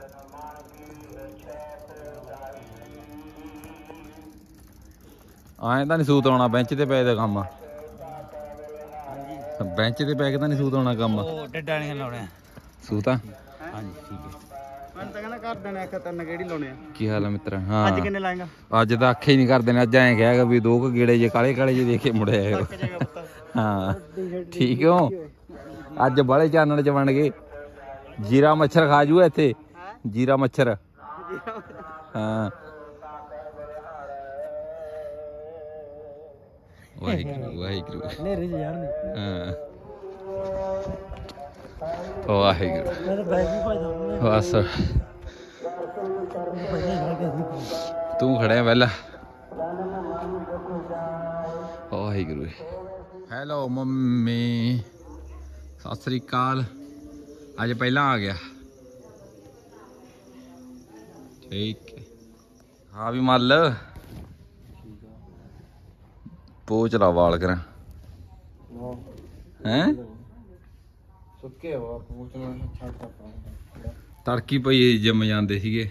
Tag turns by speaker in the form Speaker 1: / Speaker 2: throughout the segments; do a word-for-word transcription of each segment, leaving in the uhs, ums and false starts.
Speaker 1: ਆਏ ਤਾਂ ਨਹੀਂ ਸੂਤ ਆਉਣਾ ਬੈਂਚ ਤੇ ਪਏ ਦਾ ਕੰਮ ਬੈਂਚ ਤੇ ਪੈ ਕੇ ਤਾਂ ਨਹੀਂ ਸੂਤ ਆਉਣਾ ਕੰਮ
Speaker 2: ਉਹ ਡੱਡਾ ਨਹੀਂ ਲਾਉਣੇ
Speaker 1: ਸੂਤ ਆ
Speaker 2: ਹਾਂਜੀ ਠੀਕ ਹੈ ਮੈਂ ਤਾਂ ਕਹਿੰਦਾ ਕਰ ਦੇਣਾ ਇੱਕ ਤਿੰਨ ਗੇੜੀ ਲਾਉਣੇ ਆ
Speaker 1: ਕੀ ਹਾਲ ਆ ਮਿੱਤਰ ਹਾਂ
Speaker 2: ਅੱਜ ਕਿੰਨੇ ਲਾਏਗਾ
Speaker 1: ਅੱਜ ਤਾਂ ਅੱਖੇ ਹੀ ਨਹੀਂ ਕਰਦੇ ਨੇ ਅੱਜ ਐਂ ਕਹੇਗਾ ਵੀ ਦੋ ਕੁ ਗੇੜੇ ਜੇ ਕਾਲੇ ਕਾਲੇ ਜੇ ਦੇਖ ਕੇ ਮੁੜਿਆ ਹਾਂ ਠੀਕ ਹੋ ਅੱਜ ਬਾਲੇ ਚਾਨਣ ਚ ਬਣ ਗਏ ਜੀਰਾ ਮੱਛਰ ਖਾ ਜੂਗਾ ਇੱਥੇ ਜੀਰਾ ਮੱਛਰ ਹਾਂ ਵਾਹਿਗੁਰੂ ਵਾਹਿਗੁਰੂ
Speaker 2: ਨੇਰੇ ਚ ਜਾਣ ਦੇ
Speaker 1: ਹਾਂ ਵਾਹਿਗੁਰੂ
Speaker 2: ਮੈਂ ਤਾਂ ਬੈਗ ਵੀ ਭਾਜਦਾ
Speaker 1: ਬਸ ਤੂੰ ਖੜਿਆ ਪਹਿਲਾਂ ਵਾਹਿਗੁਰੂ ਹੈਲੋ ਮੰਮੀ ਸਤਿ ਸ੍ਰੀ ਅਕਾਲ ਅੱਜ ਪਹਿਲਾਂ ਆ ਗਿਆ ਠੀਕ ਹੈ ਹਾਂ ਵੀ ਮੱਲ ਪੋਚ ਲਾ ਵਾਲ ਕਰਾਂ ਹੈਂ
Speaker 2: ਸੁੱਕੇ ਹੋ ਪੂਛਣਾ ਛੱਡ ਸਕਦਾ
Speaker 1: ਤੜਕੀ ਪਈ ਜਿਮ ਜਾਂਦੇ ਸੀਗੇ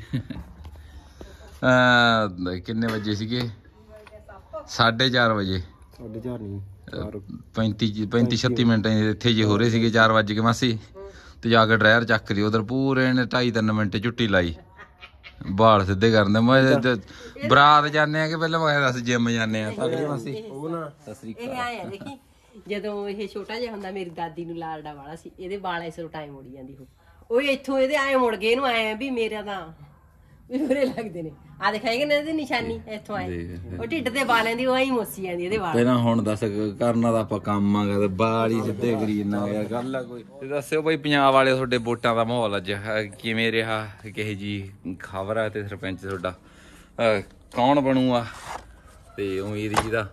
Speaker 1: ਅਹ ਕਿੰਨੇ ਵਜੇ ਸੀਗੇ ਸਾਢੇ ਚਾਰ ਵਜੇ
Speaker 2: ਸਾਢੇ ਚਾਰ ਨਹੀਂ
Speaker 1: ਪੈਂਤੀ ਪੈਂਤੀ ਛੱਤੀ ਮਿੰਟ ਇੱਥੇ ਜੇ ਹੋ ਰਹੇ ਸੀਗੇ ਚਾਰ ਵੱਜ ਕੇ ਮਾਸੀ ਤੇ ਜਾ ਕੇ ਡਰਾਇਰ ਚੱਕ ਲਈ ਉਧਰ ਪੂਰੇ ਨੇ ਢਾਈ ਤਿੰਨ ਮਿੰਟ ਝੁੱਟੀ ਲਾਈ ਬਾਲ ਸਿੱਧੇ ਕਰਨ ਮੈਂ ਬਰਾਤ ਜਾਂਦੇ ਆ ਕਿ ਪਹਿਲਾਂ ਮੈਂ ਦੱਸ ਜਿਮ ਜਾਂਦੇ ਆ ਸਾਡੇ ਮਾਸੀ ਉਹ ਨਾ ਸਤਿ ਸ੍ਰੀ ਅਕਾਲ
Speaker 3: ਇਹ ਆਇਆ ਦੇਖੀ ਜਦੋਂ ਇਹ ਛੋਟਾ ਜਿਹਾ ਹੁੰਦਾ ਮੇਰੀ ਦਾਦੀ ਨੂੰ ਲਾਲਡਾ ਵਾਲਾ ਸੀ ਇਹਦੇ ਵਾਲ ਇਸ ਨੂੰ ਟਾਈਮ ਮੁੜੀ ਜਾਂਦੀ ਉਹ ਉਹ ਇੱਥੋਂ ਇਹਦੇ ਐ ਮੁੜ ਗਏ ਇਹਨੂੰ ਐ ਵੀ ਮੇਰਾ ਤਾਂ ਵੀ ਬੁਰੇ ਲੱਗਦੇ ਨੇ ਆ ਦਿਖਾਏਗਾ ਨਾ ਇਹਦੀ ਨਿਸ਼ਾਨੀ ਇੱਥੋਂ ਆਏ ਉਹ ਢਿੱਡ ਤੇ ਵਾਲਾਂ ਦੀ ਉਹ ਐਂ ਮੋਸੀ ਜਾਂਦੀ ਇਹਦੇ ਵਾਲ
Speaker 1: ਪਹਿਲਾਂ ਹੁਣ ਦੱਸ ਕਰਨਾ ਤਾਂ ਆਪਾਂ ਕੰਮ ਆਗਾ ਤੇ ਬਾਲ ਹੀ ਸਿੱਧੇ ਕਰੀ ਨਾ ਯਾਰ ਗੱਲ ਆ ਕੋਈ ਤੇ ਦੱਸਿਓ ਬਈ ਪੰਜਾਬ ਵਾਲੇ ਤੁਹਾਡੇ ਵੋਟਾਂ ਦਾ ਮਾਹੌਲ ਅੱਜ ਕਿਵੇਂ ਰਿਹਾ ਕਿਹੇ ਜੀ ਖਬਰ ਆ ਤੇ ਸਰਪੰਚ ਤੁਹਾਡਾ ਕੌਣ ਬਣੂਗਾ ਤੇ ਉਮੀਦ ਜੀ ਦਾ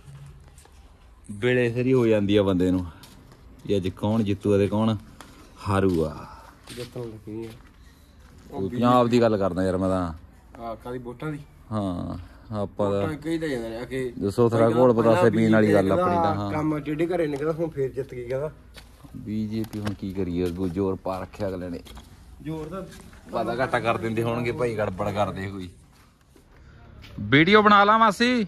Speaker 1: ਵੇਲੇ ਸਰੀ ਹੋ ਜਾਂਦੀ ਆ ਬੰਦੇ ਨੂੰ ਵੀ ਅੱਜ ਕੌਣ ਜਿੱਤੂਗਾ ਤੇ ਕੌਣ ਹਾਰੂਗਾ ਪੰਜਾਬ ਦੀ ਗੱਲ ਕਰਦਾ ਯਾਰ ਮੈਂ ਤਾਂ
Speaker 2: ਆ ਕਾਦੀ ਵੋਟਾਂ ਦੀ
Speaker 1: ਹਾਂ ਆਪਾਂ ਦਾ
Speaker 2: ਕਹੀਦਾ ਜਾਂਦਾ ਨੇ ਆ ਕੇ
Speaker 1: ਦੱਸੋ ਥੋੜਾ ਕੋਲ ਪਤਾਸੇ ਪੀਣ ਵਾਲੀ ਗੱਲ ਆਪਣੀ ਤਾਂ ਹਾਂ
Speaker 2: ਕੰਮ ਜਿਹੜੇ ਘਰੇ ਨੇ ਕਹਿੰਦਾ ਹੁਣ ਫੇਰ ਜਿੱਤ ਗਈ ਕਹਿੰਦਾ
Speaker 1: ਬੀਜੇਪੀ ਹੁਣ ਕੀ ਕਰੀਏ ਜ਼ੋਰ ਪਾ ਰੱਖਿਆ ਅਗਲੇ ਨੇ
Speaker 2: ਜ਼ੋਰ ਦਾ
Speaker 1: ਵਾਦਾ ਘਾਟਾ ਕਰ ਦਿੰਦੇ ਹੋਣਗੇ ਭਾਈ ਗੜਬੜ ਕਰਦੇ ਕੋਈ ਵੀਡੀਓ ਬਣਾ ਲਾ ਮਾਸੀ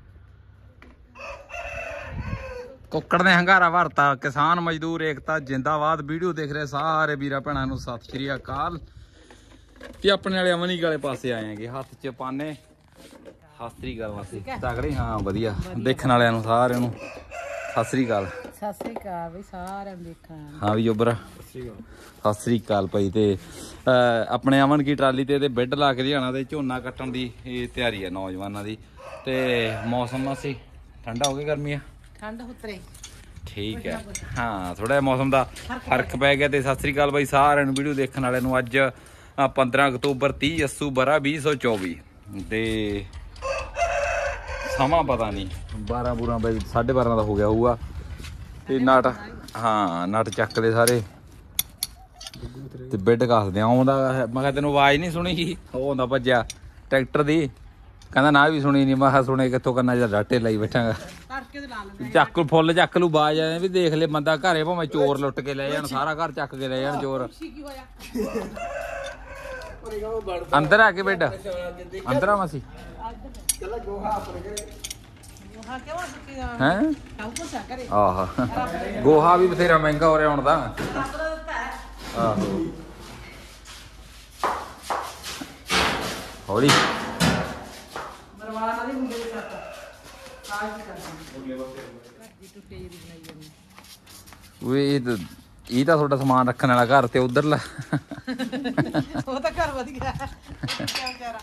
Speaker 1: ਕੁੱਕੜ ਨੇ ਹੰਗਾਰਾ ਭਰਤਾ ਕਿਸਾਨ ਮਜ਼ਦੂਰ ਏਕਤਾ ਜਿੰਦਾਬਾਦ ਵੀਡੀਓ ਦੇਖ ਰਹੇ ਸਾਰੇ ਵੀਰਾਂ ਭੈਣਾਂ ਨੂੰ ਸਤਿ ਸ਼੍ਰੀ ਅਕਾਲ ਤੇ ਆਪਣੇ ਵਾਲੇ ਅਮਨੀ ਵਾਲੇ ਪਾਸੇ ਆਏ ਆਂਗੇ ਹੱਥ ਚ ਪਾਨੇ ਸਤਿ ਸ਼੍ਰੀ ਅਕਾਲ ਮਾਸੀ ਤਗੜੇ ਹਾਂ ਵਧੀਆ ਦੇਖਣ ਵਾਲਿਆਂ ਨੂੰ ਸਾਰਿਆਂ ਨੂੰ ਸਤਿ ਸ਼੍ਰੀ ਅਕਾਲ
Speaker 3: ਸਤਿ ਸ੍ਰੀ ਅਕਾਲ ਬਈ ਸਾਰਿਆਂ ਨੂੰ ਦੇਖਣ
Speaker 1: ਹਾਂ ਵੀ ਜੋਬਰਾ ਸਤਿ ਸ਼੍ਰੀ ਅਕਾਲ ਭਾਈ ਤੇ ਆਪਣੇ ਅਮਨ ਕੀ ਟਰਾਲੀ ਤੇ ਇਹਦੇ ਬੈੱਡ ਲਾ ਕੇ ਲਿਆਣਾ ਤੇ ਝੋਨਾ ਕੱਟਣ ਦੀ ਇਹ ਤਿਆਰੀ ਹੈ ਨੌਜਵਾਨਾਂ ਦੀ ਤੇ ਮੌਸਮ ਮਾਸੀ ਠੰਡਾ ਹੋ ਗਿਆ ਗਰਮੀ ਆ
Speaker 3: ਠੰਡ ਉਤਰੇ
Speaker 1: ਠੀਕ ਹੈ ਹਾਂ ਥੋੜਾ ਜਿਹਾ ਮੌਸਮ ਦਾ ਫਰਕ ਪੈ ਗਿਆ ਤੇ ਸਤਿ ਸ਼੍ਰੀ ਅਕਾਲ ਬਾਈ ਸਾਰਿਆਂ ਨੂੰ ਵੀਡੀਓ ਦੇਖਣ ਵਾਲਿਆਂ ਨੂੰ ਅੱਜ ਪੰਦਰਾਂ ਅਕਤੂਬਰ ਤੀਹ ਅੱਸੂ ਬਾਰਾਂ ਵੀਹ ਸੌ ਚੌਵੀ ਤੇ ਸਮਾਂ ਪਤਾ ਨਹੀਂ ਬਾਰਾਂ ਬੂਰਾਂ ਬਾਈ ਸਾਢੇ ਬਾਰਾਂ ਦਾ ਹੋ ਗਿਆ ਹੋਊਗਾ ਤੇ ਨਟ ਹਾਂ ਨਟ ਚੱਕ ਲਏ ਸਾਰੇ ਤੇ ਬੈੱਡ ਕੱਸਦੇ ਆਉਂਦਾ ਮੈਂ ਕਿਹਾ ਤੈਨੂੰ ਆਵਾਜ਼ ਨਹੀਂ ਸੁਣੀ ਉਹ ਆਉਂਦਾ ਭੱਜਿਆ ਟਰੈਕਟਰ ਦੀ ਕਹਿੰਦਾ ਨਾ ਵੀ ਸੁਣੀ ਨਹੀਂ ਮੈਂ ਕਿਹਾ ਸੁਣੇ ਕਿੱਥੋਂ ਕਰਨਾ ਜਾਂ ਡਾਟੇ ਲਾਈ ਬੈਠਾਂਗਾ ਚੱਕ ਫੁੱਲ ਚੱਕ ਲੂ ਬਾਜ ਆਏ ਵੀ ਦੇਖ ਲੈ ਬੰਦਾ ਘਰੇ ਭਾਵੇਂ ਚੋਰ ਲੁੱਟ ਕੇ ਲੈ ਜਾਣ ਸਾਰਾ ਘਰ ਚੱਕ ਕੇ ਲੈ ਜਾਣ ਚੋਰ ਅੰਦਰ ਆ ਕੇ ਬੈੱਡ ਅੰਦਰ ਆ ਮਾਸੀ ਹੈ ਆਹ ਗੋਹਾ ਵੀ ਬਥੇਰਾ ਮਹਿੰਗਾ ਹੋ ਰਿਹਾ ਹੁਣ ਤਾਂ ਆਹੋ ਹੌਲੀ ਇਹ ਤਾਂ ਇਹ ਤਾਂ ਤੁਹਾਡਾ ਸਮਾਨ ਰੱਖਣ ਵਾਲਾ ਘਰ ਤੇ ਉਧਰਲਾ
Speaker 3: ਉਹ ਤਾਂ ਘਰ ਵਧੀਆ ਵਿਚਾਰਾ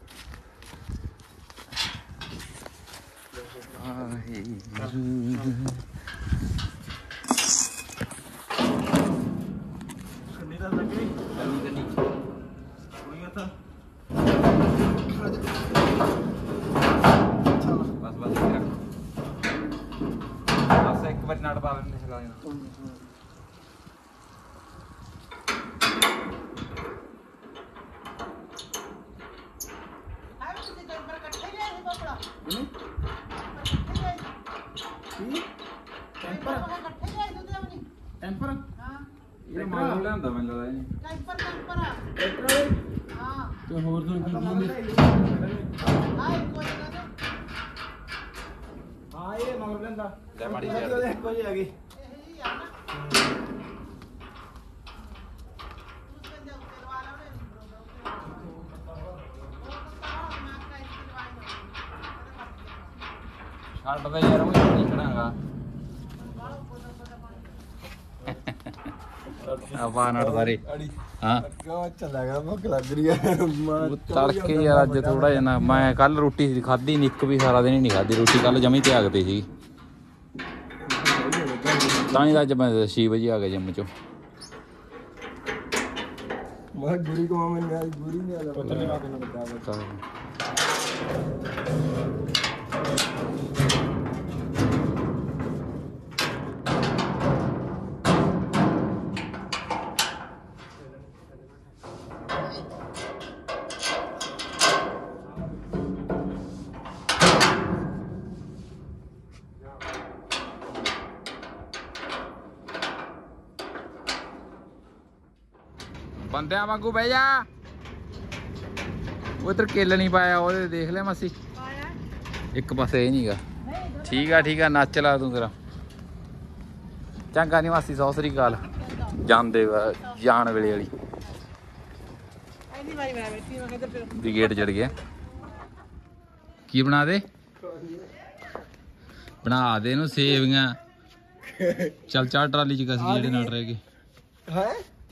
Speaker 1: ਬਸ ਬਸ ਬਸ ਇੱਕ ਵਾਰ ਨਾੜ ਪਾ ਲੈਂਦੇ ਚਲਾ ਜਾਣਾ ਟੈਂਪਰ ਹਾਂ ਇਹ ਮਾਡਲ ਲੈਂਦਾ ਮੈਨੂੰ ਲੱਗਦਾ ਜੀ ਟੈਂਪਰ ਟੈਂਪਰ
Speaker 2: ਤੇ ਹੋਰ ਤਾਂ ਕੀ ਕੀ ਹਾਂ ਇਹ ਮੰਗ ਲੈਂਦਾ
Speaker 1: ਲੈ ਮਾੜੀ ਜਿਹੀ
Speaker 2: ਉਹਦੇ ਇੱਕੋ ਜਿਹੀ ਆ ਗਈ
Speaker 1: ਛੱਡ ਦੇ ਯਾਰ ਉਹ ਨਹੀਂ ਖੜਾਂਗਾ ਆਪਾਂ ਨੜਦਾਰੇ ਹਾਂ
Speaker 2: ਕਿਉਂ ਚੱਲਾਗਾ ਭੁੱਖ ਲੱਗ ਰਹੀ ਹੈ
Speaker 1: ਉਹ ਤੜਕੇ ਯਾਰ ਅੱਜ ਥੋੜਾ ਜਿਹਾ ਨਾ ਮੈਂ ਕੱਲ ਰੋਟੀ ਖਾਧੀ ਨੀ ਇੱਕ ਵੀ ਸਾਰਾ ਦਿਨ ਹੀ ਨਹੀਂ ਖਾਧੀ ਰੋਟੀ ਕੱਲ ਜਮੀ ਤਿਆਗ ਤੇ ਸੀ ਤਾਂ ਹੀ ਅੱਜ ਮੈਂ ਛੇ ਵਜੇ ਆ ਗਿਆ ਜਿੰਮ ਚੋਂ
Speaker 2: ਮੈਂ ਗੁਰੀ ਕੋ ਮੈਂ ਨਹੀਂ ਗੁਰੀ ਨਹੀਂ ਆਦਾ ਪਤਾ ਨਹੀਂ ਕਿੰਨਾ ਬਤਾ
Speaker 1: ਬੰਦਿਆਂ ਵਾਂਗੂ ਬਹਿ ਜਾ ਉਹ ਇਧਰ ਕਿੱਲ ਨਹੀਂ ਪਾਇਆ ਉਹਦੇ ਦੇਖ ਲਿਆ ਮਾਸੀ ਇੱਕ ਪਾਸੇ ਇਹ ਨਹੀਂਗਾ ਠੀਕ ਆ ਠੀਕ ਆ ਨੱਚ ਲਾ ਤੂੰ ਤੇਰਾ ਚੰਗਾ ਨਹੀਂ ਮਾਸੀ ਸੌ ਸ੍ਰੀ ਅਕਾਲ ਜਾਂਦੇ ਜਾਣ ਵੇਲੇ ਵਾਲੀ ਦੀ ਗੇਟ ਚੜ ਗਿਆ ਕੀ ਬਣਾ ਦੇ ਬਣਾ ਦੇ ਇਹਨੂੰ ਸੇਵੀਆਂ ਚੱਲ ਚਾਰ ਟਰਾਲੀ ਚ ਕਸ ਜਿਹੜੇ ਨਾਲ ਰਹਿ ਗਏ
Speaker 2: ਹੈ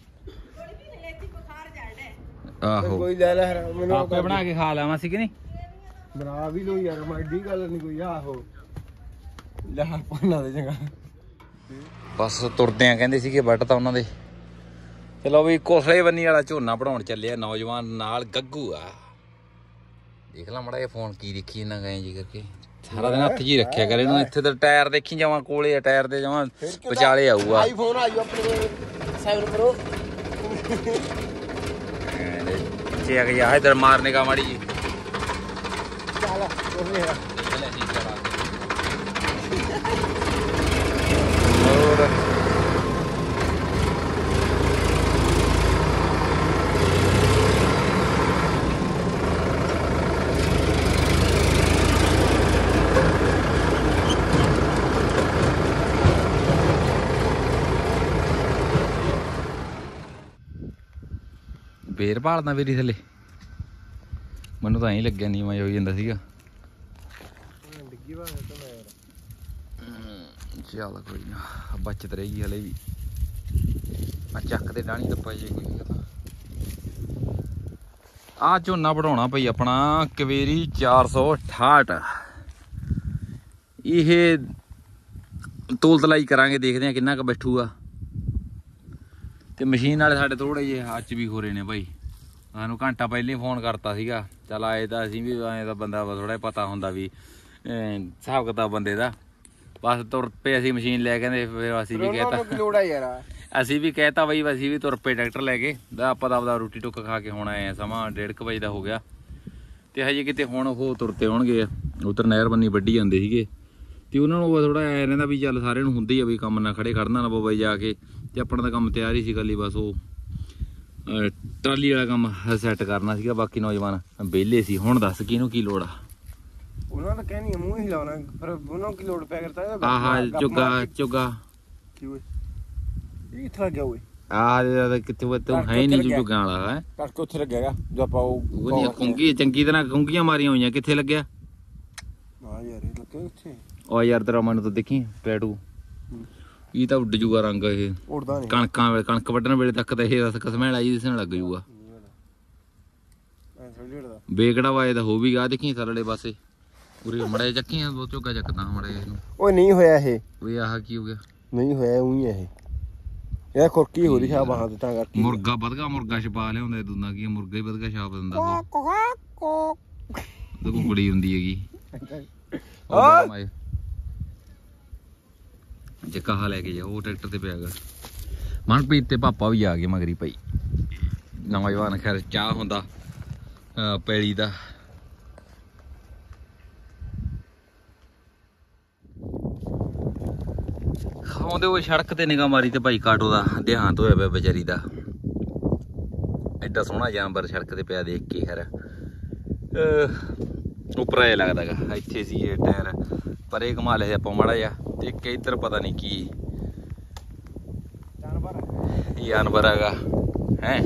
Speaker 1: ਆਹੋ
Speaker 2: ਕੋਈ ਲੈ ਲੈ ਮੈਨੂੰ
Speaker 1: ਆਪੇ ਬਣਾ ਕੇ ਖਾ ਲਾਵਾਂ ਸੀ ਕਿ ਨਹੀਂ
Speaker 2: ਬਣਾ ਵੀ ਲੋ ਯਾਰ ਮੈਂ ਏਡੀ ਗੱਲ ਨਹੀਂ ਕੋਈ ਆਹੋ ਲੈ ਪਨਾ ਦੇ ਚੰਗਾ
Speaker 1: ਬਸ ਤੁਰਦੇ ਆ ਕਹਿੰਦੇ ਸੀਗੇ ਵੱਟ ਤਾਂ ਉਹਨਾਂ ਦੇ ਚਲੋ ਵੀ ਕੋਸਲੇ ਬੰਨੀ ਵਾਲਾ ਝੋਨਾ ਪੜਾਉਣ ਚੱਲਿਆ ਨੌਜਵਾਨ ਨਾਲ ਗੱਗੂ ਆ ਦੇਖ ਲਾ ਮੜਾ ਇਹ ਫੋਨ ਕੀ ਦੇਖੀ ਇਹਨਾਂ ਗਏ ਜੀ ਕਰਕੇ ਸਾਰਾ ਦਿਨ ਹੱਥ 'ਚ ਹੀ ਰੱਖਿਆ ਕਰ ਇਹਨੂੰ ਇੱਥੇ ਤਾਂ ਟਾਇਰ ਦੇਖੀ ਜਾਵਾਂ ਕੋਲੇ ਆ ਟਾਇਰ ਦੇ ਜਾਵਾਂ ਵਿਚਾਲੇ ਆਊਗਾ
Speaker 2: ਆਈਫੋਨ ਆਜੂ ਆਪਣੇ ਸੈਵਨ ਪ੍ਰੋ
Speaker 1: चे आ गया है इधर मारने का माड़ी जी
Speaker 2: ਚੱਲ ਉਹਨੇ
Speaker 1: और ਬੇਰ ਭਾਲਦਾ ਵੀਰੀ ਥੱਲੇ ਮੈਨੂੰ ਤਾਂ ਐਂ ਲੱਗਿਆ ਨੀਵਾਂ ਹੋ ਜਾਂਦਾ ਸੀਗਾ
Speaker 2: ਡਿੱਗੀ ਵਾ ਤਾਂ ਮੈਂ
Speaker 1: ਚੱਲ ਕੋਈ ਨਾ ਬਚਤ ਰਹੇਗੀ ਹਲੇ ਵੀ ਆ ਚੱਕ ਦੇ ਡਾਣੀ ਦੱਪਾ ਜੇ ਕੋਈ ਤਾਂ ਆ ਝੋਨਾ ਵਢਾਉਣਾ ਪਈ ਆਪਣਾ ਕਵੇਰੀ ਚਾਰ ਸੌ ਅਠਾਹਠ ਇਹ ਤੋਲ ਤਲਾਈ ਕਰਾਂਗੇ ਦੇਖਦੇ ਆ ਕਿੰਨਾ ਕੁ ਬੈਠੂਗਾ ਤੇ ਮਸ਼ੀਨ ਵਾਲੇ ਸਾਡੇ ਥੋੜੇ ਜਿਹੇ ਅੱਜ ਵੀ ਹੋ ਰਹੇ ਨੇ ਭਾਈ ਸਾਨੂੰ ਘੰਟਾ ਪਹਿਲਾਂ ਹੀ ਫੋਨ ਕਰਤਾ ਸੀਗਾ ਚੱਲ ਆਏ ਤਾਂ ਅਸੀਂ ਵੀ ਆਏ ਤਾਂ ਬੰਦਾ ਥੋੜਾ ਪਤਾ ਹੁੰਦਾ ਵੀ ਹਿਸਾਬ ਕਿਤਾਬ ਬੰਦੇ ਦਾ ਬਸ ਤੁਰ ਪਏ ਅਸੀਂ ਮਸ਼ੀਨ ਲੈ ਕੇ ਫਿਰ ਅਸੀਂ ਵੀ ਕਹਿਤਾ
Speaker 2: ਲੋੜ ਆ ਯਾਰ
Speaker 1: ਅਸੀਂ ਵੀ ਕਹਿਤਾ ਬਈ ਅਸੀਂ ਵੀ ਤੁਰ ਪਏ ਟਰੈਕਟਰ ਲੈ ਕੇ ਆਪਾਂ ਤਾਂ ਆਪਦਾ ਰੋਟੀ ਟੁੱਕ ਖਾ ਕੇ ਹੁਣ ਆਏ ਆ ਸਮਾਂ ਡੇਢ ਕੁ ਵਜੇ ਦਾ ਹੋ ਗਿਆ ਤੇ ਹਜੇ ਕਿਤੇ ਹੁਣ ਉਹ ਤੁਰਤੇ ਹੋਣਗੇ ਉਧਰ ਨਹਿਰ ਬੰਨੀ ਵੱਢੀ ਜਾਂਦੇ ਸੀਗੇ ਤੇ ਉਹਨਾਂ ਨੂੰ ਥੋੜਾ ਐ ਰਹਿੰਦਾ ਵੀ ਚੱਲ ਸਾਰਿਆਂ ਨੂੰ ਹੁੰਦੀ ਆ ਵੀ ਕੰਮ ਨਾ ਖੜੇ ਖੜਨਾ ਨਾ ਪਵੇ ਜਾ ਕੇ ਤੇ ਆਪਣਾ ਤਾਂ ਕੰਮ ਤਿਆਰ ਹੀ ਸੀ ਗੱਲ ਹੀ ਬਸ ਉਹ ਟਰਾਲੀ ਵਾਲਾ ਕੰਮ ਸੈੱਟ ਕਰਨਾ ਸੀਗਾ ਬਾਕੀ ਨੌਜਵਾਨ ਵਿਹਲੇ ਸੀ ਹੁਣ ਦੱਸ ਕਿਹਨੂੰ ਕੀ ਲੋੜ ਆ
Speaker 2: ਉਹਨਾਂ ਦਾ ਕਹਿਣੀ ਮੂੰਹ ਹੀ ਲਾਉਣਾ ਪਰ ਉਹਨਾਂ ਕੀ ਲੋੜ ਪੈ ਕਰਤਾ
Speaker 1: ਆਹ ਝੁੱਗਾ ਝੁੱਗਾ
Speaker 2: ਕੀ ਓਏ ਇਹ ਕਿੱਥੇ ਲੱਗ ਗਿਆ ਓਏ
Speaker 1: ਆਹ ਕਿੱਥੇ ਉਹ ਤੂੰ ਹੈ ਨਹੀਂ ਝੁੱਗਾ ਵਾਲਾ ਹੈ
Speaker 2: ਕਰਕੇ ਉੱਥੇ ਲੱਗਿਆਗਾ ਜੋ ਆਪਾਂ
Speaker 1: ਉਹ ਨਹੀਂ ਖੁੰਗੀ ਚੰਗੀ ਤਰ੍ਹਾਂ ਖੁੰਗੀਆਂ ਮਾਰੀਆਂ ਹੋਈਆਂ ਕਿੱਥੇ ਲੱਗਿਆ
Speaker 2: ਹਾਂ ਯਾਰ ਇਹ ਲੱਗੇ ਉੱਥੇ
Speaker 1: ਉਹ ਯਾਰ ਤੇਰਾ ਮੈਨੂੰ ਤਾਂ ਦੇਖੀ ਪੈਟੂ ਇਹ ਤਾਂ ਉੱਡ ਜੂਗਾ ਰੰਗ ਇਹ
Speaker 2: ਉੜਦਾ ਨਹੀਂ
Speaker 1: ਕਣਕਾਂ ਵੇਲੇ ਕਣਕ ਵੱਢਣ ਵੇਲੇ ਤੱਕ ਤਾਂ ਇਹ ਰਸ ਕਸਮੈਲਾ ਜੀ ਦਿਸਣ ਲੱਗ ਜੂਗਾ
Speaker 2: ਐ ਥੋੜੀ ਉੜਦਾ
Speaker 1: ਬੇਕੜਾ ਵਾਏ ਤਾਂ ਹੋ ਵੀ ਗਾ ਦੇਖੀ ਥੱਲੜੇ ਪਾਸੇ ਪੂਰੀ ਮੜੇ ਚੱਕੀਆਂ ਦੋ ਝੋਗਾ ਚੱਕਦਾ ਮੜੇ ਇਹਨੂੰ
Speaker 2: ਓਏ ਨਹੀਂ ਹੋਇਆ ਇਹ
Speaker 1: ਓਏ ਆਹ ਕੀ ਹੋ ਗਿਆ
Speaker 2: ਨਹੀਂ ਹੋਇਆ ਉਹੀ ਇਹ ਇਹ ਖੁਰਕੀ ਹੋ ਰਹੀ ਆ ਬਾਹਾਂ ਤੇ ਤਾਂ ਕਰਕੇ
Speaker 1: ਮੁਰਗਾ ਵਧਗਾ ਮੁਰਗਾ ਛਪਾ ਲਿਆਉਂਦਾ ਦੁੱਨਾ ਕੀ ਮੁਰਗਾ ਹੀ ਵਧਗਾ ਛਾਪ ਦਿੰਦਾ ਉਹ ਤਾਂ ਕੁਕੜੀ ਹੁੰਦੀ ਹੈਗੀ ਓਏ ਜੇ ਕਹਾ ਲੈ ਕੇ ਜਾ ਉਹ ਟਰੈਕਟਰ ਤੇ ਪਿਆਗਾ ਮਨਪ੍ਰੀਤ ਤੇ ਪਾਪਾ ਵੀ ਆ ਗਏ ਮਗਰੀ ਭਾਈ ਨੌਜਵਾਨ ਖੈਰ ਚਾਹ ਹੁੰਦਾ ਪੈਲੀ ਦਾ ਖਾਉਂਦੇ ਉਹ ਸੜਕ ਤੇ ਨਿਗਾਹ ਮਾਰੀ ਤੇ ਭਾਈ ਕਾਟੋ ਦਾ ਦੇਹਾਂਤ ਹੋਇਆ ਪਿਆ ਵਿਚਾਰੀ ਦਾ ਐਡਾ ਸੋਹਣਾ ਜਾਨਵਰ ਸੜਕ ਤੇ ਪਿਆ ਦੇਖ ਕੇ ਯਾਰ ਉੱਪਰ ਆਇਆ ਲੱਗਦਾਗਾ। ਇੱਥੇ ਸੀ ਇਹ ਟਾਇਰ ਪਰੇ ਘੁਮਾ ਲਿਆ ਆਪਾਂ ਮਾੜਾ ਜਿਹਾ ਤੇ ਇੱਕ ਇੱਧਰ ਪਤਾ ਨਹੀਂ ਕੀ ਜਾਨਵਰ ਹੈਗਾ ਹੈ।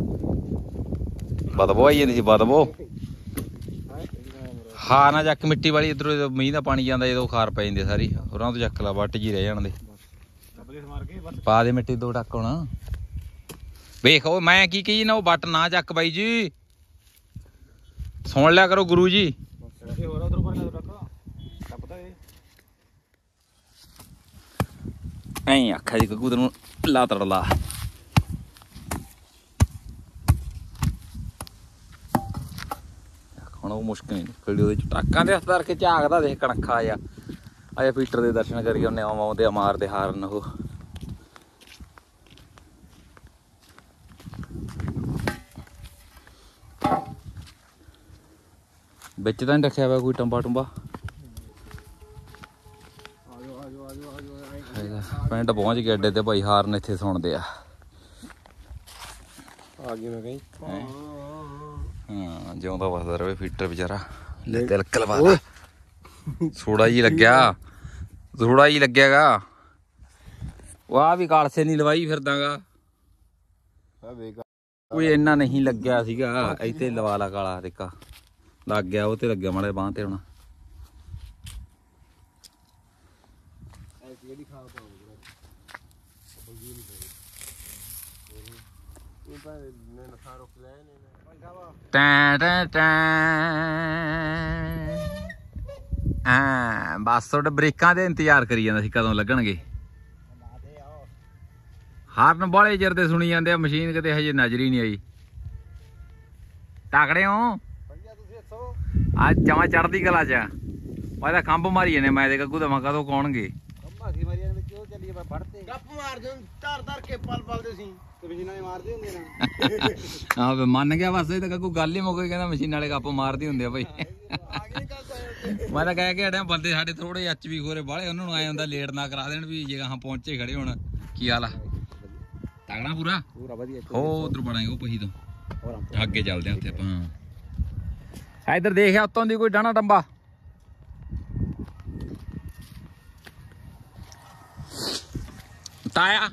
Speaker 1: ਬਦਬੂ ਆਈ ਜਾਂਦੀ ਸੀ ਬਦਬੂ। ਹਾਂ ਨਾ ਚੱਕ ਮਿੱਟੀ ਵਾਲੀ ਇੱਧਰੋਂ ਮੀਂਹ ਦਾ ਪਾਣੀ ਜਾਂਦਾ ਜਦੋਂ ਖਾਰ ਪੈ ਜਾਂਦੀ ਸਾਰੀ ਹੋਰਾਂ ਤੋਂ ਚੱਕ ਲਾ ਵੱਟ ਜੀ ਰਹਿ ਜਾਣ ਦੇ। ਪਾ ਦੇ ਮਿੱਟੀ ਦੋ ਟੱਕ ਹੁਣ ਵੇਖ ਉਹ ਮੈਂ ਕੀ ਕਹੀ ਨਾ ਉਹ ਵੱਟ ਨਾ ਚੱਕ ਬਾਈ ਜੀ ਸੁਣ ਲਿਆ ਕਰੋ ਗੁਰੂ ਜੀ। ਐਂ ਆਖਿਆ ਜੀ ਗੱਗੂ ਤੈਨੂੰ ਲਾ ਤੜ ਲਾ। ਹੁਣ ਉਹ ਮੁਸ਼ਕਿਲ ਨਹੀਂ ਨਿਕਲਦੀ ਉਹਦੇ ਚ ਟਾਕਾਂ ਦੇ ਹੱਥ ਧਰ ਕੇ ਝਾਕਦਾ ਦੇਖ ਕਣਖਾ ਆ ਆਇਆ ਪੀਟਰ ਦੇ ਦਰਸ਼ਨ ਕਰੀ ਉਹਨੇ ਆਉਂਦੇ ਮਾਰਦੇ ਹਾਰਨ ਉਹ। ਵਿੱਚ ਤਾਂ ਨੀ ਰੱਖਿਆ ਹੋਇਆ ਕੋਈ ਟੰਬਾ ਟੁੰਬਾ। ਪਿੰਡ ਪਹੁੰਚ ਗਏ ਅੱਡੇ ਤੇ ਭਾਈ ਹਾਰਨ ਇੱਥੇ ਸੁਣਦੇ ਆ।
Speaker 2: ਆ ਗਈ ਮੈਂ ਕਹੀਂ
Speaker 1: ਹਾਂ ਜਿਉਂਦਾ ਵਸਦਾ ਰਵੇ ਫੀਟਰ ਵਿਚਾਰਾ। ਲੈ ਤਿਲਕ ਲਵਾ ਲਾ ਥੋੜਾ ਜੀ ਲੱਗਿਆ ਥੋੜਾ ਜੀ ਲੱਗਿਆਗਾ। ਉਹ ਆ ਵੀ ਕਾਲਸੇ ਨਹੀਂ ਲਵਾਈ ਫਿਰਦਾਗਾ ਕੋਈ ਇੰਨਾ ਨਹੀਂ ਲੱਗਿਆ ਸੀਗਾ। ਇੱਥੇ ਲਵਾ ਲਾ ਕਾਲਾ ਟਿੱਕਾ ਲੱਗ ਗਿਆ ਉਹ ਤੇ ਲੱਗਿਆ ਮਾੜੇ ਬਾਂਹ ਤੇ ਹੁਣ। ਟੈਂ ਟੈਂ ਟੈਂ ਹਾਂ ਬਸ ਤੁਹਾਡੇ ਬ੍ਰੇਕਾਂ ਦੇ ਇੰਤਜ਼ਾਰ ਕਰੀ ਜਾਂਦਾ ਸੀ ਕਦੋਂ ਲੱਗਣਗੇ। ਹਾਰਨ ਬਾਲੇ ਚਿਰ ਦੇ ਸੁਣੀ ਜਾਂਦੇ ਆ ਮਸ਼ੀਨ ਕਿਤੇ ਹਜੇ ਨਜ਼ਰ ਹੀ ਨਹੀਂ ਆਈ। ਤਕੜੇ ਹੋ ਅੱਜ ਜਮਾ ਚੜਦੀ ਕਲਾ ਚ ਮੈਂ ਤਾਂ ਖੰਭ ਮਾਰੀ ਜਾਂਦੇ ਮੈਂ ਤੇ ਗੱਗੂ ਦਾ ਮੈਂ ਕਦੋਂ ਕੌਣਗੇ। ਹਾਂ ਮੰਨ ਗਿਆ ਬਸ ਇਹ ਤਾਂ ਗੱਗੂ ਗੱਲ ਹੀ ਮੁੱਕ ਗਈ ਕਹਿੰਦਾ ਮਸ਼ੀਨ ਵਾਲੇ ਗੱਪ ਮਾਰਦੇ ਹੁੰਦੇ ਆ ਭਾਈ। ਮੈਂ ਤਾਂ ਕਹਿ ਕੇ ਹਟਿਆ ਬੰਦੇ ਸਾਡੇ ਥੋੜੇ ਐਚ ਵੀ ਖੋਰੇ ਬਾਹਲੇ ਉਹਨਾਂ ਨੂੰ ਆਏ ਹੁੰਦਾ ਲੇਟ ਨਾ ਕਰਾ ਦੇਣ ਵੀ ਜੇ ਗਾਹਾਂ ਪਹੁੰਚੇ ਖੜੇ ਹੁਣ ਕੀ ਹਾਲ ਆ ਤਗੜਾ ਪੂਰਾ ਪੂਰਾ ਵਧੀਆ। ਹੋ ਉਧਰ ਬੜਾਂਗੇ ਉਹ ਪਹੀ ਤੋਂ ਅੱਗੇ ਚੱਲਦੇ ਆ ਉੱਥੇ ਆਪਾਂ। ਇੱਧਰ ਦੇਖਿਆ ਉੱਤੋਂ ਦੀ ਕੋਈ ਡਾਣਾ ਡੰਬਾ ਤਾਇਆ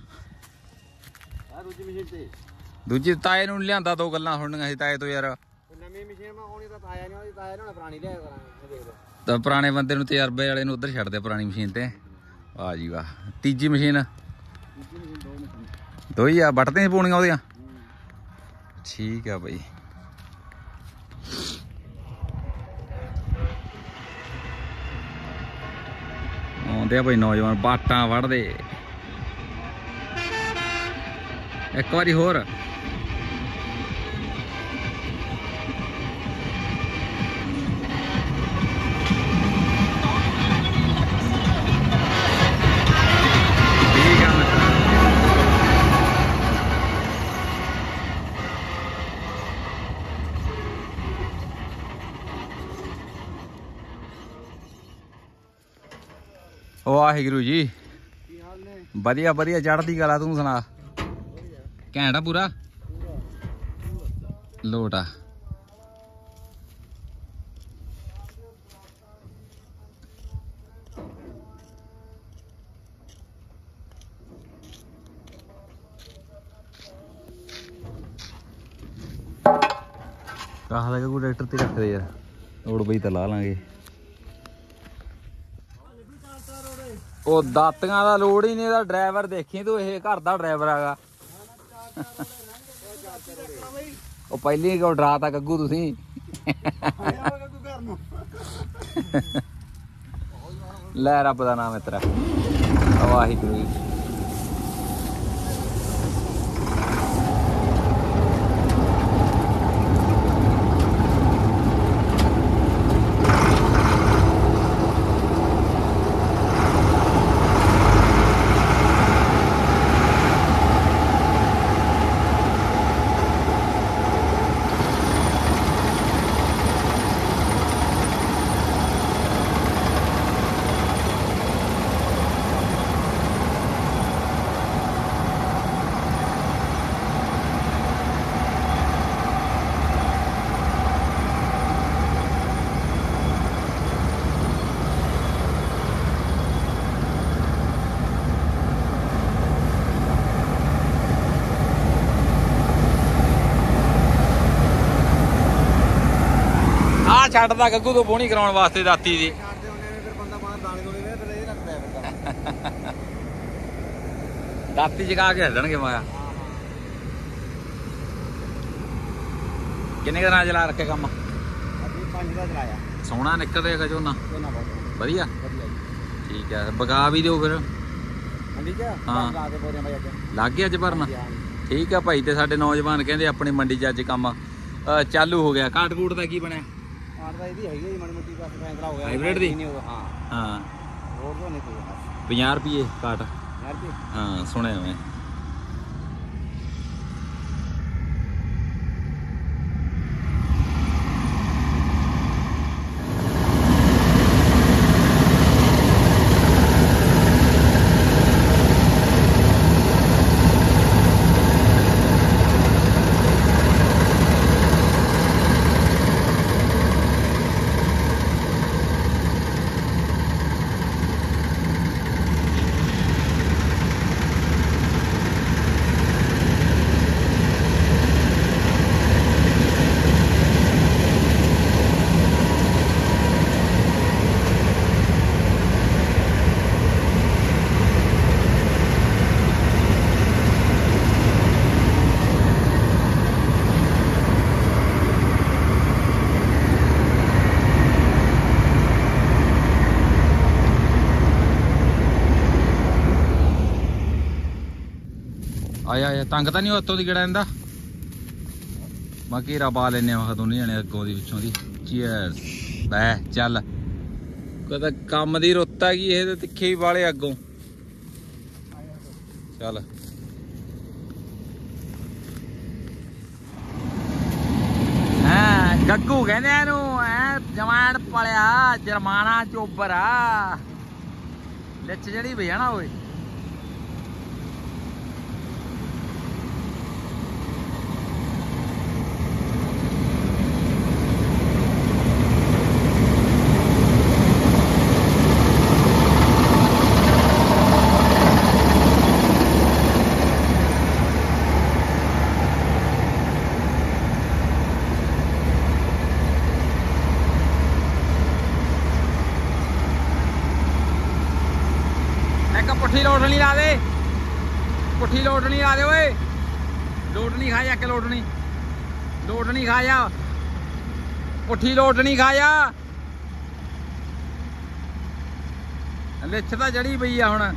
Speaker 1: ਦੂਜੀ ਤਾਏ ਨੂੰ ਲਿਆਂਦਾ ਦੋ ਗੱਲਾਂ ਸੁਣਨੀਆਂ ਸੀ ਤਾਏ ਤੋਂ ਯਾਰ। ਨਵੀਂ ਮਸ਼ੀਨ ਆਉਣੀ ਤਾਂ ਤਾਇਆ ਨਹੀਂ ਆਉਂਦੀ ਤਾਇਆ ਨੂੰ ਪੁਰਾਣੀ ਲਿਆ ਕਰਾਂਗੇ ਤਾਂ ਪੁਰਾਣੇ ਬੰਦੇ ਨੂੰ ਤਜਰਬੇ ਵਾਲੇ ਨੂੰ ਉੱਧਰ ਛੱਡਦੇ ਪੁਰਾਣੀ ਮਸ਼ੀਨ ਤੇ। ਵਾਹ ਜੀ ਵਾਹ ਤੀਜੀ ਮਸ਼ੀਨ ਦੋ ਹੀ ਆ ਵੱਟਦੇ ਪਾਉਣੀਆਂ ਉਹਦੀਆਂ ਠੀਕ ਆ ਬਾਈ। ਆਉਂਦੇ ਆ ਭਾਈ ਨੌਜਵਾਨ ਬਾਟਾਂ ਵੜਦੇ ਇੱਕ ਵਾਰੀ ਹੋਰ। ਵਾਹਿਗੁਰੂ ਜੀ ਵਧੀਆ ਵਧੀਆ ਚੜ੍ਹਦੀ ਕਲਾ ਤੂੰ ਸੁਣਾ ਘੈਂਟ ਆ ਪੂਰਾ ਲੋਟ ਆ। ਕਾਹ ਲਗਾ ਕੋਈ ਟਰੈਕਟਰ ਤੇ ਰੱਖਦੇ ਯਾਰ ਲੋੜ ਬਈ ਤਾਂ ਲਾ ਲਾਂਗੇ। ਉਹ ਦਾਤੀਆਂ ਦਾ ਲੋੜ ਹੀ ਨਹੀਂ ਇਹਦਾ ਡਰਾਈਵਰ ਦੇਖੀ ਤੂੰ ਇਹ ਘਰ ਦਾ ਡਰਾਈਵਰ ਹੈਗਾ। ਉਹ ਪਹਿਲੀ ਕਿਉਂ ਡਰਾਤਾ ਗੱਗੂ ਤੁਸੀਂ। ਲੈ ਰੱਬ ਦਾ ਨਾਮ ਹੈ ਤੇਰਾ ਵਾਹਿਗੁਰੂ। ਛੱਡਦਾ ਗੱਗੂ ਤੋਂ ਬੋਣੀ ਕਰਾਉਣ ਵਾਸਤੇ ਦਾਤੀ ਦੀ।
Speaker 2: ਛੱਡਦੇ ਹੁੰਦੇ ਨੇ ਫਿਰ ਬੰਦਾ ਬਾਹਰ ਦਾਣੇ ਦੋਣੇ ਨੇ ਫਿਰ ਇਹ ਰੱਖਦਾ ਫਿਰਦਾ।
Speaker 1: ਦਾਤੀ ਜਗਾ ਕੇ ਹੱਦਣਗੇ ਮਾਇਆ। ਕਿੰਨੇ ਦਿਨਾਂ ਚਲਾ ਰੱਖੇ ਕੰਮ?
Speaker 2: ਅਸੀਂ ਪੰਜ ਦਾ ਚਲਾਇਆ।
Speaker 1: ਸੋਹਣਾ ਨਿਕਲ ਰਿਹਾ ਝੋਨਾ?
Speaker 2: ਝੋਨਾ ਬਹੁਤ
Speaker 1: ਵਧੀਆ
Speaker 2: ਵਧੀਆ ਜੀ।
Speaker 1: ਠੀਕ ਹੈ, ਬਗਾ ਵੀ ਦਿਓ ਫਿਰ।
Speaker 2: ਮੰਡੀ ਚ
Speaker 1: ਹਾਂ।
Speaker 2: ਲਾ ਕੇ ਬੋਰੀਆਂ ਬਾਈ ਅੱਜ
Speaker 1: ਲੱਗ ਗਿਆ ਅੱਜ ਭਰਨ? ਠੀਕ ਆ ਭਾਈ। ਤੇ ਸਾਡੇ ਨੌਜਵਾਨ ਕਹਿੰਦੇ ਆਪਣੀ ਮੰਡੀ 'ਚ ਅੱਜ ਕੰਮ ਅ, ਚਾਲੂ ਹੋ ਗਿਆ। ਕਾਟ ਕੂਟ ਦਾ ਕੀ ਬਣਿਆ?
Speaker 2: ਕਾਟ ਦਾ ਇਹਦੀ ਹੈਗੀ ਜੀ ਮਾੜੀ ਮੋਟੀ ਬਸ ਫੈਸਲਾ ਹੋ ਗਿਆ।
Speaker 1: ਹਾਈਬ੍ਰਿਡ ਦੀ?
Speaker 2: ਹਾਂ
Speaker 1: ਹਾਂ
Speaker 2: ਹੋਰ ਤਾਂ ਨਹੀਂ ਕੋਈ।
Speaker 1: ਪੰਜਾਹ ਰੁਪਏ ਕਾਟ?
Speaker 2: ਯਾਰ ਜੀ
Speaker 1: ਹਾਂ ਸੁਣਿਆ ਮੈਂ। ਆਇਆ ਆਇਆ ਤੰਗ ਤਾਂ ਨਹੀਂ ਉੱਤੋਂ ਦੀ ਗੜਾ ਜਾਂਦਾ? ਮੈਂ ਘੇਰਾ ਪਾ ਲੈਨੇ ਆ ਦੋਨੇ ਜਣੇ ਅੱਗੋਂ ਦੀ ਵਿੱਚੋਂ ਦੀ। ਚੀਅਰਸ। ਲੈ ਚੱਲ, ਕਦਾ ਕੰਮ ਦੀ ਰੁੱਤ ਆ ਗਈ ਇਹ ਤੇ ਤਿੱਖੇ ਹੀ ਵਾਲੇ ਅੱਗੋਂ। ਚੱਲ ਹਾਂ ਗੱਗੂ ਕਹਿੰਦੇ ਇਹਨੂੰ ਐ ਜਵਾਨ ਪਲਿਆ ਜਰਮਾਨਾ ਚੋਬਰ ਆ। ਲਿਚ ਜਿਹੜੀ ਵੀ ਜਾਣਾ ਓਏ। ਪੁੱਠੀ ਲੋਟਣੀ ਲਾ ਦੇ, ਪੁੱਠੀ ਲੋਟਣੀ ਲਾ ਦੇ ਓਏ। ਲੋਟਣੀ ਖਾ ਜਾ ਕੇ, ਲੋਟਣੀ ਲੋਟਣੀ ਖਾ ਜਾ, ਪੁੱਠੀ ਲੋਟਣੀ ਖਾ ਜਾ। ਲਿੱਛ ਤਾਂ ਜੜੀ ਪਈ ਆ ਹੁਣ।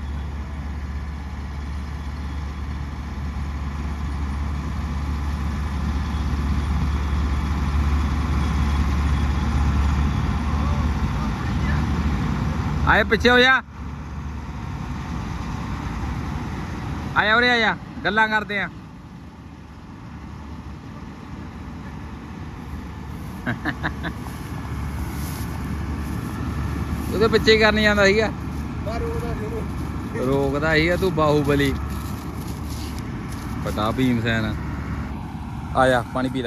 Speaker 1: ਆਏ ਪਿੱਛੇ ਹੋ ਜਾ, ਆਇਆ ਉਰੇ ਆਇਆ, ਗੱਲਾਂ ਕਰਦੇ ਆ। ਉਹਦੇ ਪਿੱਛੇ ਕਰਨ ਜਾਂਦਾ ਸੀਗਾ, ਰੋਕਦਾ ਸੀਗਾ ਤੂੰ ਬਾਹੂਬਲੀ। ਪਤਾ ਭੀਮ ਸੈਨ। ਆਇਆ ਪਾਣੀ ਪੀ ਲੈ।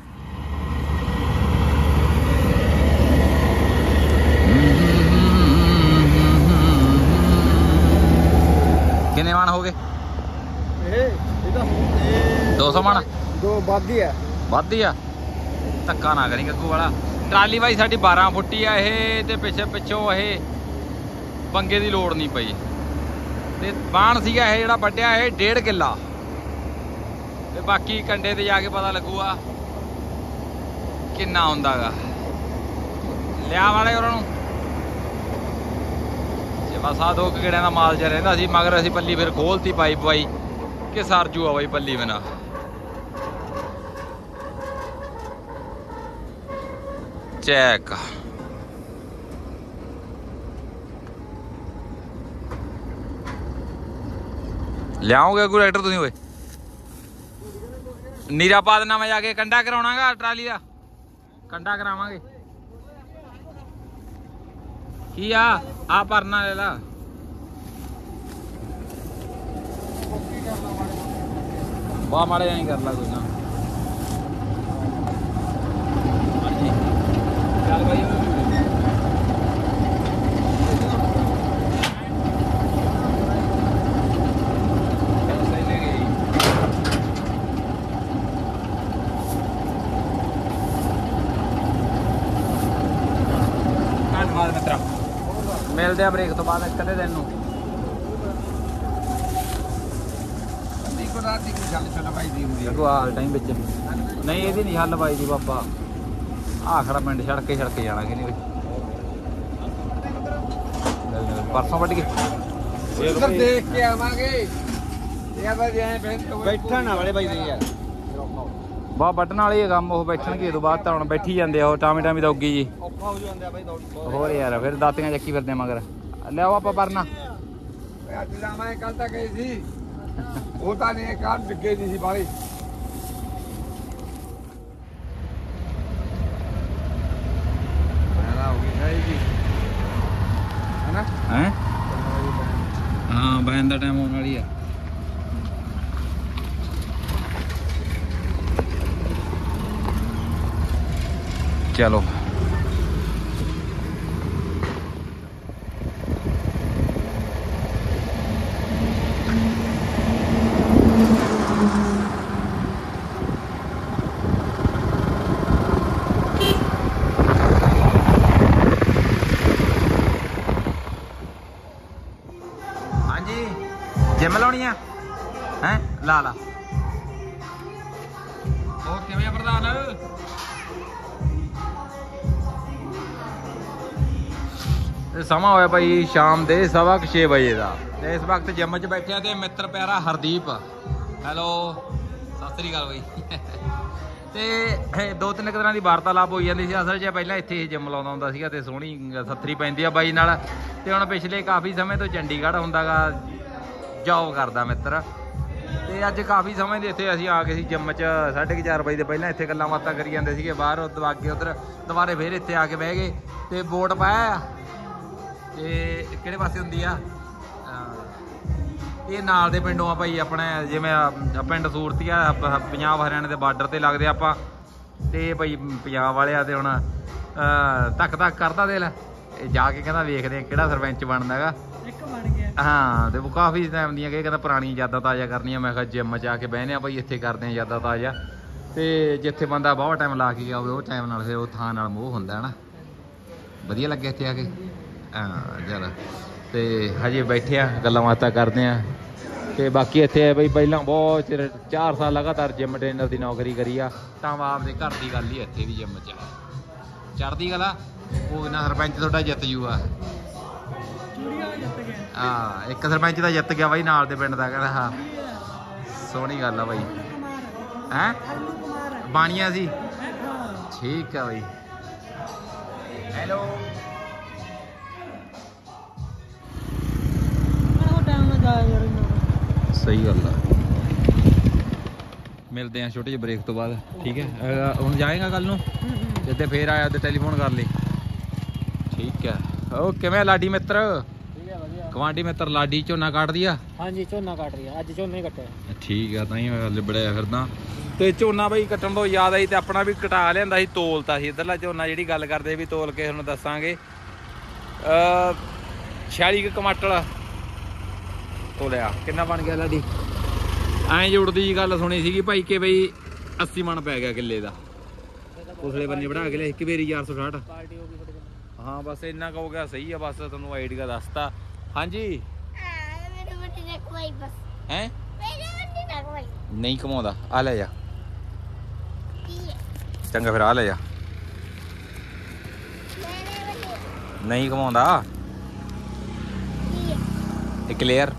Speaker 1: ਕਿੰਨੇ ਮਣ ਹੋ ਗਏ? ਦੋ ਸੌ ਮਣ?
Speaker 2: ਦੋ ਵੱਧ ਹੀ ਆ।
Speaker 1: ਵੱਧ ਹੀ ਆ? ਧੱਕਾ ਨਾ ਕਰੀ ਗੱਗੂ ਵਾਲਾ। ਟਰਾਲੀ ਬਾਈ ਸਾਡੀ ਬਾਰਾਂ ਫੁੱਟੀ ਆ ਇਹ, ਤੇ ਪਿੱਛੇ ਪਿੱਛੋਂ ਇਹ ਪੰਗੇ ਦੀ ਲੋੜ ਨਹੀਂ ਪਈ। ਤੇ ਬਾਣ ਸੀਗਾ ਇਹ ਜਿਹੜਾ ਵੱਢਿਆ ਇਹ ਡੇਢ ਕਿੱਲਾ, ਤੇ ਬਾਕੀ ਕੰਡੇ ਤੇ ਜਾ ਕੇ ਪਤਾ ਲੱਗੂਗਾ ਕਿੰਨਾ ਹੁੰਦਾ ਗਾ। ਲਿਆ ਵਾਲੇ ਉਹਨਾਂ ਨੂੰ ਬਸ ਆ ਦੋ ਕਿਹੜਿਆਂ ਦਾ ਮਾਲ ਜਿਹਾ ਰਹਿੰਦਾ ਸੀ, ਮਗਰ ਅਸੀਂ ਪੱਲੀ ਫਿਰ ਖੋਲਤੀ ਪਾਈਪ ਪਾਈ ਕਿ ਸਰਜੂ ਆ ਬਾਈ ਪੱਲੀ ਬਿਨਾ। ਚੈੱਕ ਲਿਆਓਗੇ ਅੱਗੂ ਟਰੈਕਟਰ ਤੁਸੀਂ? ਓਏ ਨੀਰਾ ਪਾ ਦੇਣਾ ਮੈਂ ਜਾ ਕੇ, ਕੰਡਾ ਕਰਾਉਣਾਗਾ ਟਰਾਲੀ ਦਾ, ਕੰਡਾ ਕਰਾਵਾਂਗੇ। ਕੀ ਆ ਆ ਭਰਨਾ ਲੈ ਲਾ। ਵਾਹ ਮਾੜੇ ਨਹੀਂ ਕਰ ਲਾ ਕੋਈ ਨਾ। ਚੱਲ ਬਾਈ ਮਿਲਦੇ ਆ ਬ੍ਰੇਕ ਤੋਂ ਬਾਅਦ ਇੱਕ ਅੱਧੇ ਦਿਨ ਨੂੰ।
Speaker 2: ਕੋ ਰਾਤ ਦੀ ਕੋਈ ਗੱਲ ਚੱਲ ਪਾਈ ਦੀ ਹੁੰਦੀ
Speaker 1: ਦੇਖੋ ਹਾਲ ਟਾਈਮ ਵਿੱਚ ਨਹੀਂ ਇਹਦੀ ਨਹੀਂ ਹੱਲ ਪਾਈ ਦੀ ਬਾਬਾ। ਆਹ ਖੜਾ ਪਿੰਡ ਛੜਕੇ ਛੜਕੇ ਜਾਣਾ ਕਿ ਨਹੀਂ ਪਰਸੋਂ ਵੱਢ ਗਏ
Speaker 2: ਇੱਧਰ ਦੇਖ ਕੇ ਆਵਾਂਗੇ ਇਹ ਬਸ ਐ ਬੈਠਣ ਨਾ ਵਾਲੇ ਬਾਈ ਦੇ ਯਾਰ
Speaker 1: ਬਾ ਵੱਢਣ ਵਾਲੇ ਹੀ ਕੰਮ ਉਹ ਬੈਠਣਗੇ ਤੋਂ ਬਾਅਦ ਤਾਂ ਹੁਣ ਬੈਠੀ ਜਾਂਦੇ ਆ ਉਹ ਟਾਮੇ ਟਾਮੇ ਦਾ ਉੱਗੀ ਜੀ
Speaker 2: ਔਖਾ ਹੋ ਜਾਂਦੇ ਆ ਬਾਈ ਦੌੜ
Speaker 1: ਹੋਰ ਯਾਰ ਫਿਰ ਦਾਤੀਆਂ ਚੱਕੀ ਫਿਰਦੇ ਮਗਰ ਲਿਆਓ ਆਪਾਂ ਪਰਨਾ
Speaker 2: ਅੱਜ ਲਾਵਾਂ ਕੱਲ ਤਾਂ ਗਈ ਸੀ ਉਹ ਤਾਂ ਨਹੀਂ ਕਾਰ ਡਿੱਗੇ ਨਹੀਂ ਸੀ ਬਾਲੇ ਮੈਨਾਂ ਹੋ ਗਈ ਹੈ ਜੀ ਹਨਾ
Speaker 1: ਹੈ ਹਾਂ ਬੈਨ ਦਾ ਟਾਈਮ ਆਉਣ ਵਾਲੀ ਆ ਚਲੋ ਹਾਂਜੀ ਜਿਮ ਲਾਉਣੀ ਆ ਹੈ ਲਾ ਲਾ ਹੋਰ ਕਿਵੇਂ ਆ ਪ੍ਰਧਾਨ ਤੇ ਸਮਾਂ ਹੋਇਆ ਭਾਈ ਸ਼ਾਮ ਦੇ ਸਵਾ ਛੇ ਵਜੇ ਦਾ ਤੇ ਇਸ ਵਕਤ ਜਿਮ 'ਚ ਬੈਠਿਆ ਤੇ ਮਿੱਤਰ ਪਿਆਰਾ ਹਰਦੀਪ ਹੈਲੋ ਸਤਿ ਸ੍ਰੀ ਅਕਾਲ ਬਾਈ ਤੇ ਦੋ ਤਿੰਨ ਤਰ੍ਹਾਂ ਦੀ ਵਾਰਤਾਲਾਪ ਹੋਈ ਜਾਂਦੀ ਸੀ ਅਸਲ 'ਚ ਪਹਿਲਾਂ ਇੱਥੇ ਜਿਮ ਲਾਉਂਦਾ ਹੁੰਦਾ ਸੀਗਾ ਤੇ ਸੋਹਣੀ ਸੱਥਰੀ ਪੈਂਦੀ ਆ ਬਾਈ ਨਾਲ ਤੇ ਹੁਣ ਪਿਛਲੇ ਕਾਫੀ ਸਮੇਂ ਤੋਂ ਚੰਡੀਗੜ੍ਹ ਹੁੰਦਾਗਾ ਜੌਬ ਕਰਦਾ ਮਿੱਤਰ ਤੇ ਅੱਜ ਕਾਫੀ ਸਮੇਂ ਦੇ ਇੱਥੇ ਅਸੀਂ ਆ ਗਏ ਸੀ ਜਿਮ 'ਚ ਸਾਢੇ ਕੁ ਚਾਰ ਵਜੇ ਦੇ ਪਹਿਲਾਂ ਇੱਥੇ ਗੱਲਾਂ ਬਾਤਾਂ ਕਰੀ ਜਾਂਦੇ ਸੀਗੇ ਬਾਹਰ ਉਦੋਂ ਅੱਗੇ ਉੱਧਰ ਦੁਬਾਰੇ ਫੇਰ ਇੱਥੇ ਆ ਕੇ ਬਹਿ ਗਏ ਤੇ ਵੋਟ ਪਾਇਆ ਤੇ ਕਿਹੜੇ ਪਾਸੇ ਹੁੰਦੀ ਆ ਇਹ ਨਾਲ ਦੇ ਪਿੰਡੋਂ ਆ ਭਾਈ ਆਪਣੇ ਜਿਵੇਂ ਪਿੰਡ ਸੂਰਤੀ ਆ ਪੰਜਾਬ ਹਰਿਆਣੇ ਦੇ ਬਾਰਡਰ ਤੇ ਲੱਗਦੇ ਆਪਾਂ ਤੇ ਭਾਈ ਪੰਜਾਬ ਵਾਲੇ ਆ ਤੇ ਹੁਣ ਧੱਕ ਧੱਕ ਕਰਦਾ ਦਿਲ ਜਾ ਕੇ ਕਹਿੰਦਾ ਵੇਖਦੇ ਆ ਕਿਹੜਾ ਸਰਪੰਚ ਬਣਦਾ ਹੈਗਾ ਇੱਕ ਬਣ ਗਿਆ ਹਾਂ ਤੇ ਉਹ ਕਾਫੀ ਟਾਈਮ ਦੀਆਂ ਕਹਿੰਦਾ ਪੁਰਾਣੀਆਂ ਯਾਦਾਂ ਤਾਜ਼ਾ ਕਰਨੀਆਂ ਮੈਂ ਕਿਹਾ ਜਿਮ 'ਚ ਆ ਕੇ ਬਹਿਨੇ ਆ ਭਾਈ ਇੱਥੇ ਕਰਦੇ ਆ ਯਾਦਾਂ ਤਾਜ਼ਾ ਤੇ ਜਿੱਥੇ ਬੰਦਾ ਬਹੁਤ ਟਾਈਮ ਲਾ ਕੇ ਗਿਆ ਹੋਵੇ ਉਹ ਟਾਈਮ ਨਾਲ ਫਿਰ ਉਹ ਥਾਂ ਨਾਲ ਮੋਹ ਹੁੰਦਾ ਹਨਾ ਵਧੀਆ ਲੱਗਿਆ ਇੱਥੇ ਆ ਕੇ ਹਾਂ ਚੱਲ ਤੇ ਹਜੇ ਬੈਠੇ ਆ ਗੱਲਾਂ ਬਾਤਾਂ ਕਰਦੇ ਆ ਤੇ ਬਾਕੀ ਇੱਥੇ ਬਈ ਪਹਿਲਾਂ ਬਹੁਤ ਚਿਰ ਚਾਰ ਸਾਲ ਲਗਾਤਾਰ ਜਿਮ ਟ੍ਰੇਨਰ ਦੀ ਨੌਕਰੀ ਕਰੀ ਆ ਤਾਂ ਆਪਦੇ ਘਰ ਦੀ ਗੱਲ ਹੀ ਇੱਥੇ ਵੀ ਜਿਮ 'ਚ ਚੜ੍ਹਦੀ ਗੱਲ ਆ ਉਹ ਨਾ ਸਰਪੰਚ ਤੁਹਾਡਾ ਜਿੱਤ ਜੂਗਾ ਹਾਂ ਇੱਕ ਸਰਪੰਚ ਦਾ ਜਿੱਤ ਗਿਆ ਬਾਈ ਨਾਲ ਦੇ ਪਿੰਡ ਦਾ ਕਹਿੰਦਾ ਹਾਂ ਸੋਹਣੀ ਗੱਲ ਆ ਬਾਈ ਹੈਂ ਬਾਣੀਆਂ ਸੀ ਠੀਕ ਆ ਬਾਈ ਹੈਲੋ ਸਹੀ ਗੱਲ ਆ ਮਿਲਦੇ ਆ ਛੋਟੇ ਜਿਹੇ ਬ੍ਰੇਕ ਤੋਂ ਬਾਅਦ ਠੀਕ ਹੈ ਹੁਣ ਜਾਏਗਾ ਕੱਲ ਨੂੰ ਜਿੱਦੇ ਫੇਰ ਆਇਆ ਤੇ ਟੈਲੀਫੋਨ ਕਰ ਲਈ ਠੀਕ ਹੈ ਉਹ ਕਿਵੇਂ ਲਾਡੀ ਮਿੱਤਰ ਗਵਾਂਢੀ ਮਿੱਤਰ ਲਾਡੀ ਝੋਨਾ ਕੱਢਦੀ ਆ
Speaker 2: ਹਾਂਜੀ ਝੋਨਾ ਕੱਟ ਰਹੀ ਆ ਅੱਜ ਝੋਨਾ ਹੀ ਕੱਟਿਆ
Speaker 1: ਠੀਕ ਆ ਤਾਂ ਹੀ ਮੈਂ ਲਿਬੜਿਆ ਫਿਰਦਾ ਤੇ ਝੋਨਾ ਬਈ ਕੱਟਣ ਤੋਂ ਯਾਦ ਆਈ ਤੇ ਆਪਣਾ ਵੀ ਕਟਾ ਲਿਆਂਦਾ ਸੀ ਤੋਲਤਾ ਸੀ ਇੱਧਰਲਾ ਝੋਨਾ ਜਿਹੜੀ ਗੱਲ ਕਰਦੇ ਵੀ ਤੋਲ ਕੇ ਤੁਹਾਨੂੰ ਦੱਸਾਂਗੇ ਅਹ ਛਿਆਲੀ ਕੁ ਕਮਾਟਲ ਤੋਲਿਆ ਕਿੰਨਾ ਬਣ ਗਿਆ ਲਾਡੀ ਐਂ ਜੁੜਦੀ ਜੀ ਗੱਲ ਸੁਣੀ ਸੀਗੀ ਭਾਈ ਕਿ ਬਈ ਅੱਸੀ ਮਣ ਪੈ ਗਿਆ ਕਿੱਲੇ ਦਾ ਉਸਲੇ ਬੰਨੇ ਵੜਾ ਕੇ ਲਿਆ ਇੱਕ ਵਾਰੀ ਚਾਰ ਸੌ ਅਠਾਹਠ ਹਾਂ ਬਸ ਇੰਨਾ ਕੁ ਹੋ ਗਿਆ ਸਹੀ ਆ ਬਸ ਤੁਹਾਨੂੰ ਆਈਡੀਆ ਦੱਸਤਾ ਹਾਂਜੀ ਹੈ ਨਹੀਂ ਕਮਾਉਂਦਾ ਆ ਲੈ ਜਾ ਚੰਗਾ ਫਿਰ ਆ ਲੈ ਜਾ ਨਹੀਂ ਕਮਾਉਂਦਾ ਕਲੀਅਰ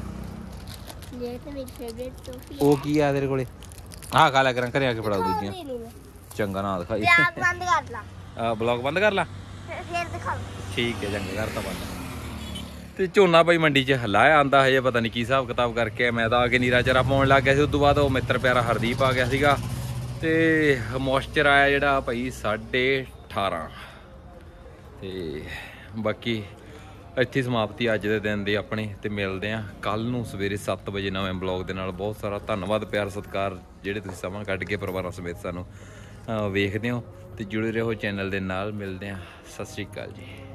Speaker 1: ਉਹ ਕੀ ਆ ਤੇਰੇ ਕੋਲੇ ਆਹ ਖਾ ਲਿਆ ਕਰਾਂ ਘਰੇ ਆ ਕੇ ਫੜਾ ਦੂਜੀਆਂ ਚੰਗਾ ਨਾ ਦਿਖਾਈ
Speaker 4: ਬੰਦ ਕਰ ਲਾ
Speaker 1: ਆ ਬਲੌਗ ਬੰਦ ਕਰ ਲਾ
Speaker 4: ਫੇਰ ਦਿਖਾ
Speaker 1: ਠੀਕ ਹੈ ਚੰਗਾ ਕਰਤਾ ਬੰਦ ਤੇ ਝੋਨਾ ਭਾਈ ਮੰਡੀ 'ਚ ਹਲਾਇਆ ਆਂਦਾ ਹਜੇ ਪਤਾ ਨਹੀਂ ਕੀ ਹਿਸਾਬ ਕਿਤਾਬ ਕਰਕੇ ਮੈਂ ਤਾਂ ਆ ਕੇ ਨੀਰਾ ਚਾਰਾ ਪਾਉਣ ਲੱਗ ਗਿਆ ਸੀ ਉਸ ਤੋਂ ਬਾਅਦ ਉਹ ਮਿੱਤਰ ਪਿਆਰਾ ਹਰਦੀਪ ਆ ਗਿਆ ਸੀਗਾ ਤੇ ਮੋਇਸਚਰ ਆਇਆ ਜਿਹੜਾ ਭਾਈ ਸਾਢੇ ਅਠਾਰਾਂ ਤੇ ਬਾਕੀ ਇੱਥੇ ਸਮਾਪਤੀ ਅੱਜ ਦੇ ਦਿਨ ਦੀ ਆਪਣੇ ਤੇ ਮਿਲਦੇ ਆ ਕੱਲ ਨੂੰ ਸਵੇਰੇ ਸੱਤ ਵਜੇ ਨਵੇਂ ਬਲੌਗ ਦੇ ਨਾਲ ਬਹੁਤ ਸਾਰਾ ਧੰਨਵਾਦ ਪਿਆਰ ਸਤਿਕਾਰ ਜਿਹੜੇ ਤੁਸੀਂ ਸਮਾਂ ਕੱਢ ਕੇ ਪਰਿਵਾਰਾਂ ਸਮੇਤ ਸਾਨੂੰ ਵੇਖਦੇ ਹੋ ਤੇ ਜੁੜੇ ਰਹੋ ਚੈਨਲ ਦੇ ਨਾਲ ਮਿਲਦੇ ਆ ਸਤਿ ਸ਼੍ਰੀ ਅਕਾਲ ਜੀ।